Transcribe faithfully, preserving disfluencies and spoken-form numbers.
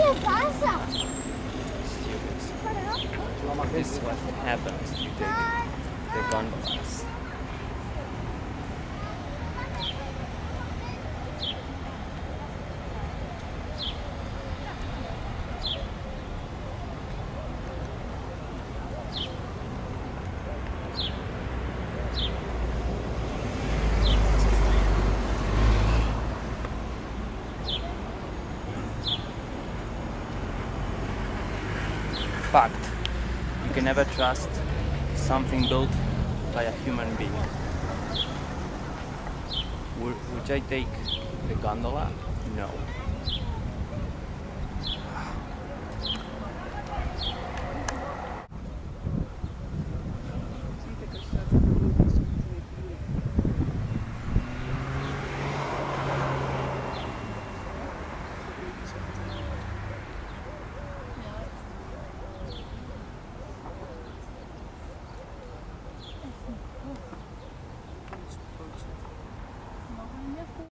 This is what happens if you take the gondolas. Fact. You can never trust something built by a human being. Would, would I take the gondola? No.